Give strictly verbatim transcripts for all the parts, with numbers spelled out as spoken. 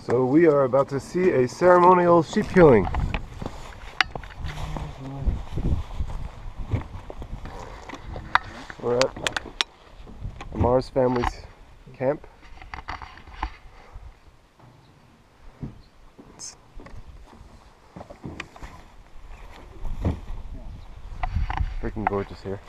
So we are about to see a ceremonial sheep killing. We're at Mars family's camp. It's freaking gorgeous here.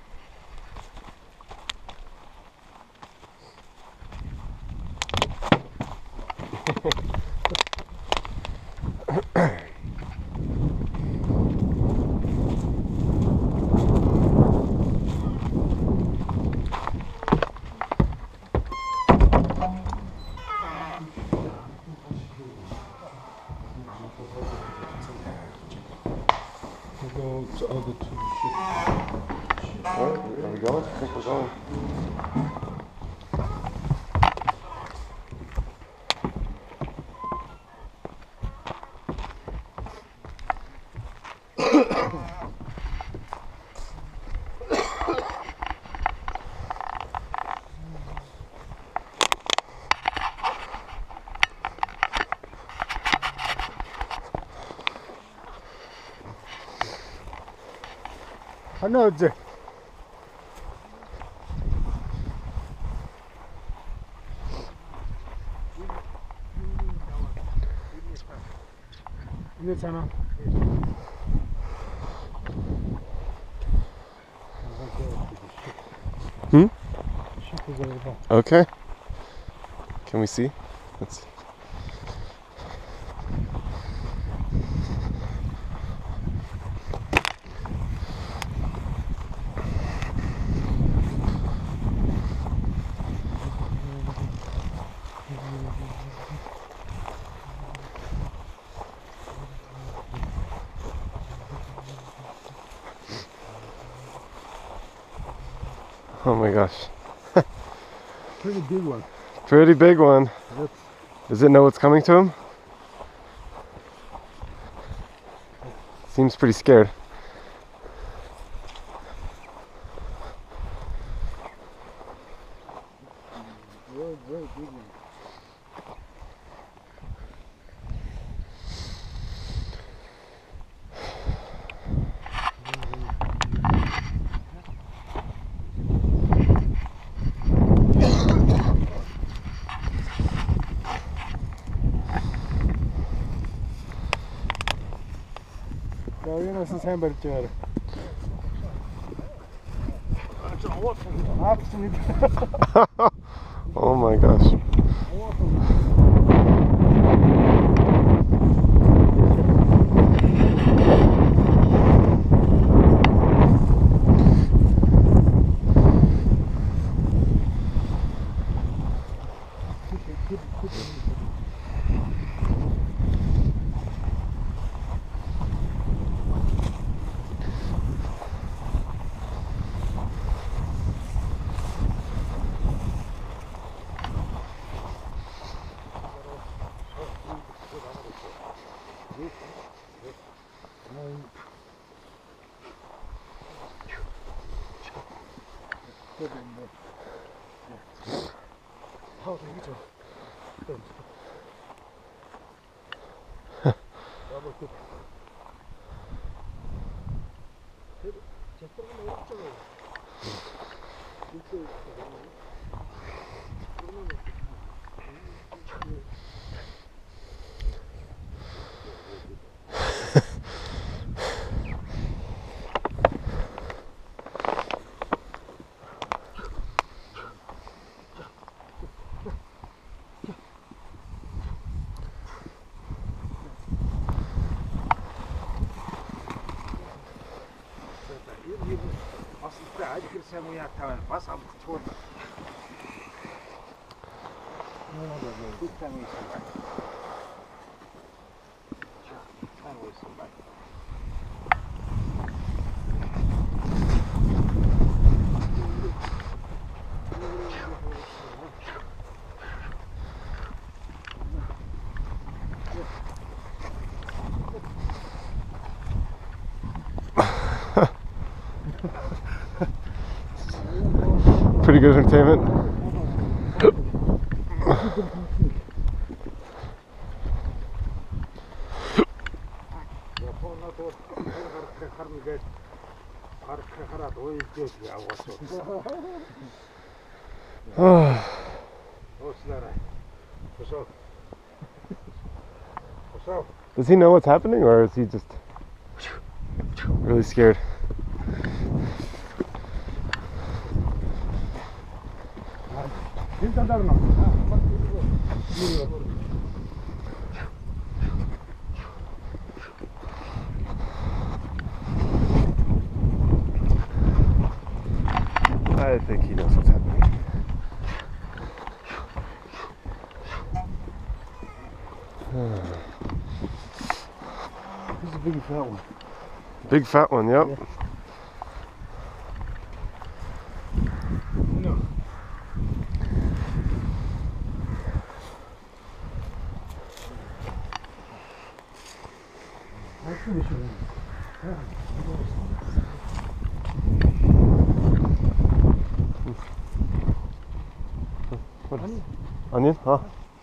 Go to other two ships. Alright, are we going? I think we're going. Another. 이거잖아. Hmm? Okay. Can we see? Let's see. Oh my gosh. Pretty big one. Pretty big one. That's Does it know what's coming to him? Seems pretty scared. very, very big one. Jag är nästan sen börjat göra det. Absolut. Oh my gosh. Sen bu yatağı bas al tutur. Ne oldu bu? Bir tane isim var. Sen o isim var. Pretty good entertainment. харна гээд харах хараад уйлдээд явгаас. Уучлаарай. Босоо. Босоо. Does he know what's happening, or is he just really scared? I think he knows what's happening. This is a big fat one. Big fat one, yep. Yeah. No. I'll finish it. What is onion? Huh?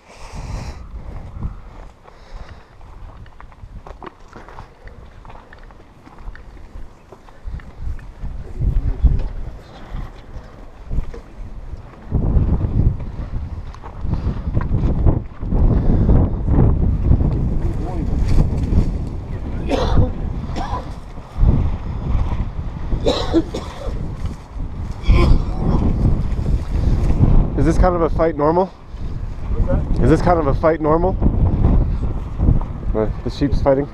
Is this kind of a fight normal? What's that? Is this kind of a fight normal? The, the sheep's fighting?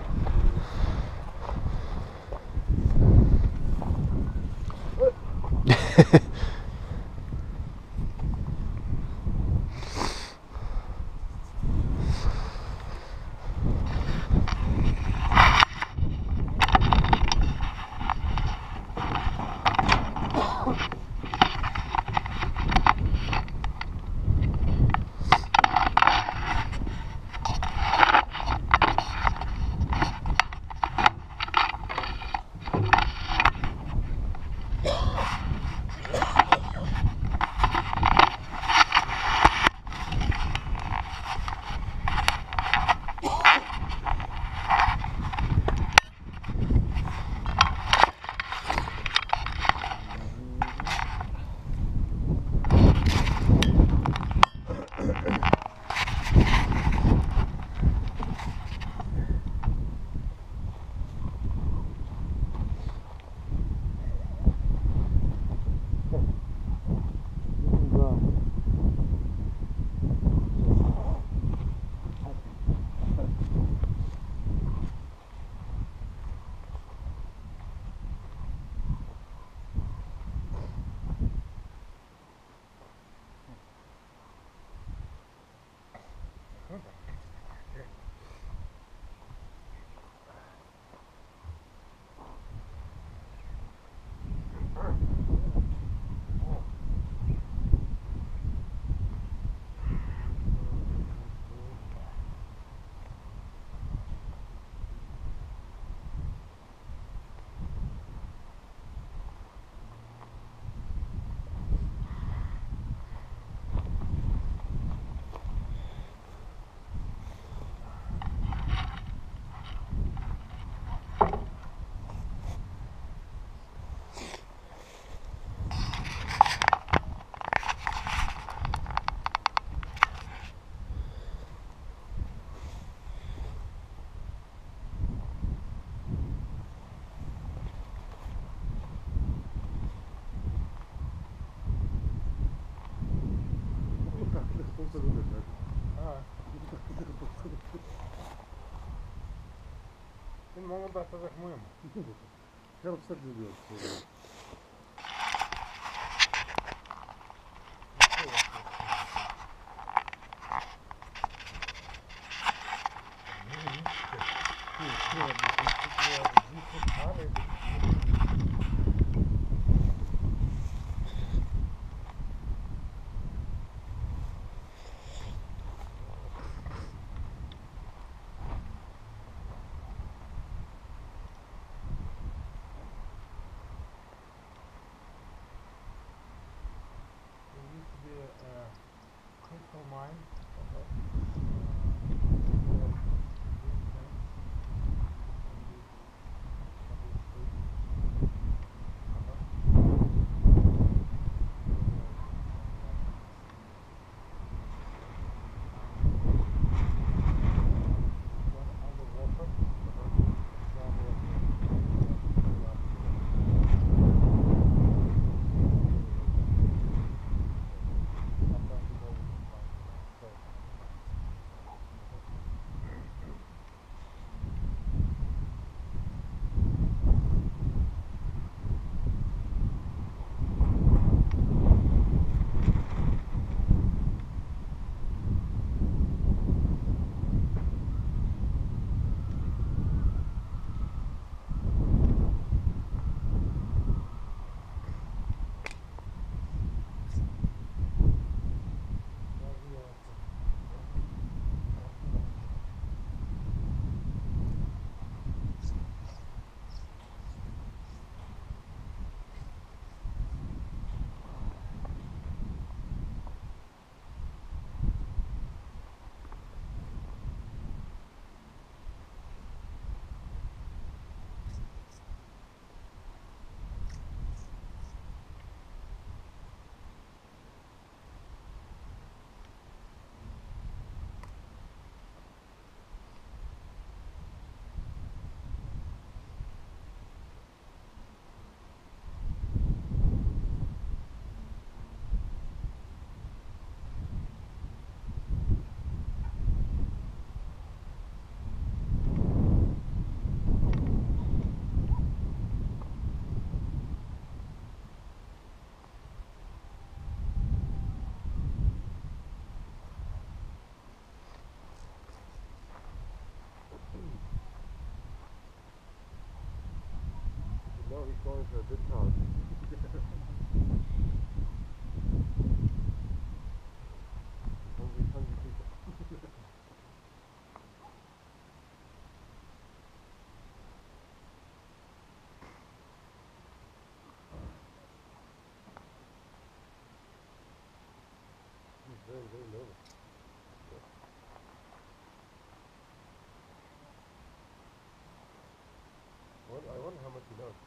Энэ Монголд атах юм уу юм? Хялбсар зүйл. Going for a good cause. Hungry, hungry people. He's very, very nervous. I wonder, I wonder how much he knows.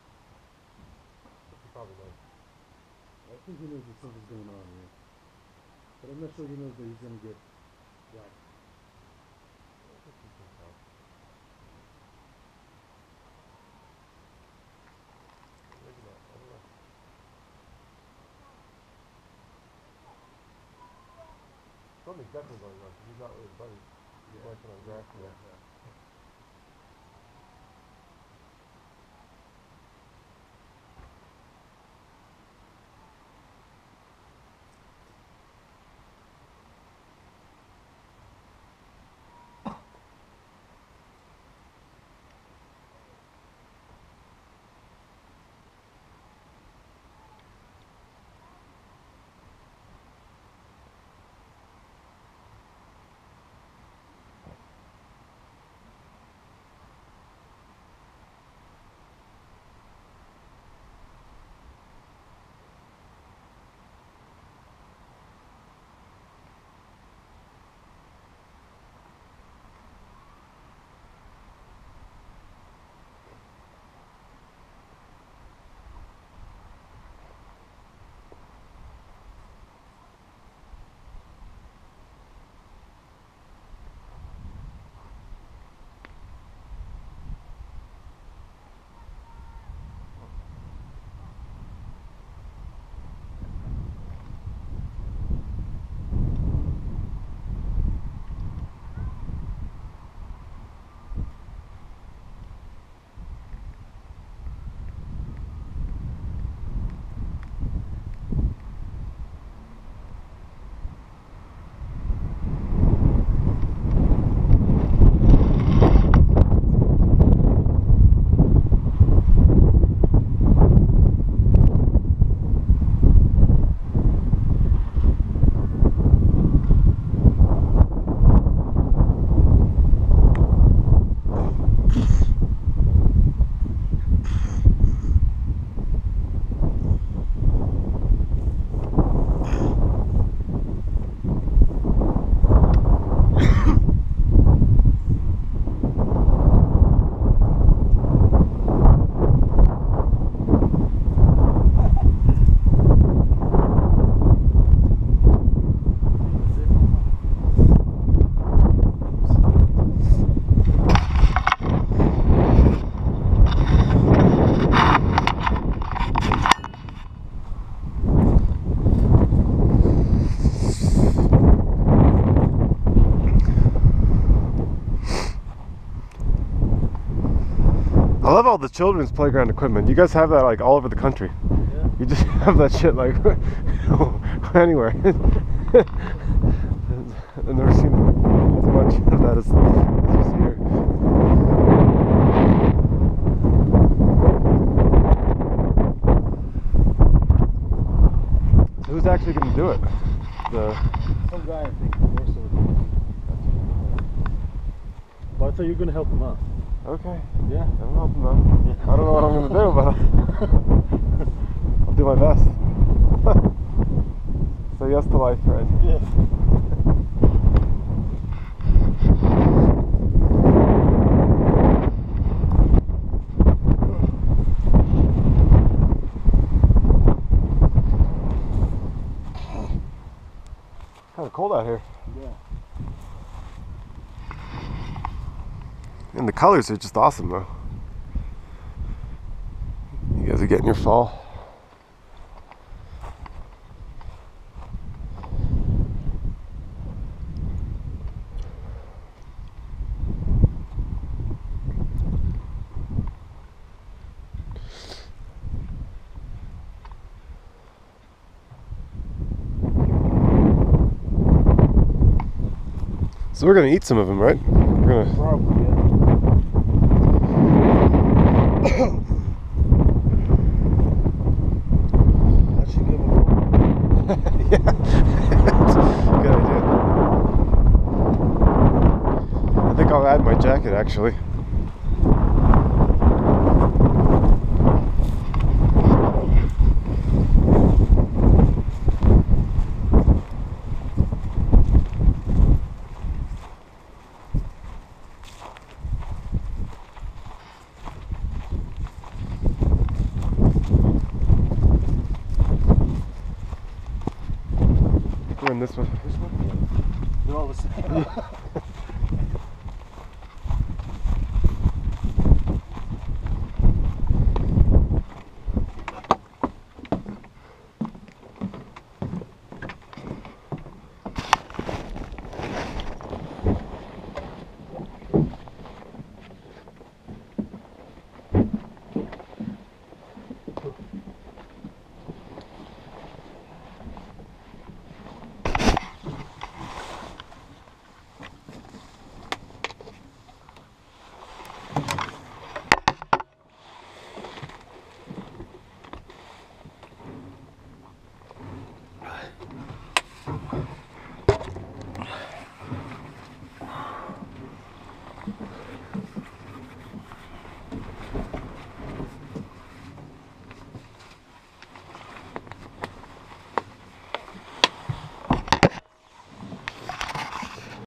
He probably knows. I think he knows that something's going on here. But I'm not sure he knows that he's gonna get whacked. I think he can tell. Maybe not. I don't know. Something's definitely going on because he's not really buddy. He's Yeah. marching on grass. Yeah, Yeah. yeah. I love all the children's playground equipment. You guys have that like all over the country. Yeah. You just have that shit like anywhere. I've never seen as much of that as, as you see here. So who's actually going to do it? The Some guy, I think, most of it. But I thought you were gonna help him out. okay. Yeah. I'm helping man. Yeah. I don't know what I'm going to do, but I'll do my best. Say yes to life, right? Yeah. Kind of cold out here. Yeah. And the colors are just awesome though. You guys are getting your fall. So we're gonna eat some of them, right? We're gonna. Probably, yeah. jacket actually. We're in this one. This one? They're all the same.